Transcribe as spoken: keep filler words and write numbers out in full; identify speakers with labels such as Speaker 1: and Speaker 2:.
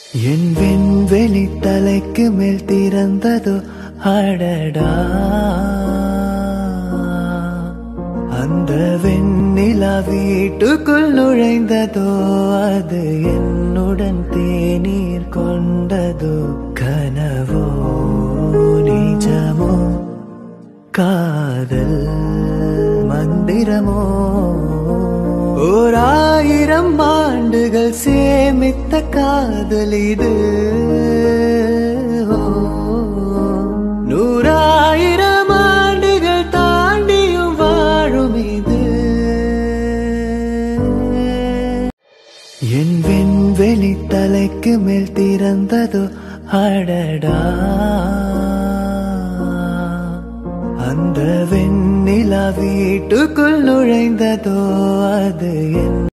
Speaker 1: என் விண்வெளி தலைக்கு மேல் திறந்ததோ அடடா, அந்த வெண்ணிலா வீட்டுக்குள் நுழைந்ததோ, அது என்னுடன் தேநீர் கொண்டதோ, கனவோ நிஜமோ காதல் மந்திரமோ, ஓர் ஆயிரம் ஆண்டுகள் சேமித்த காதல் இது, நூறாயிரம் ஆண்டுகள் தாண்டியும் வாழும் இது. என் விண்வெளி தலைக்கு மேல் திறந்ததோ அடடா, அந்த வெண்ணிலா வீட்டுக்குள் நுழைந்ததோ, அது என்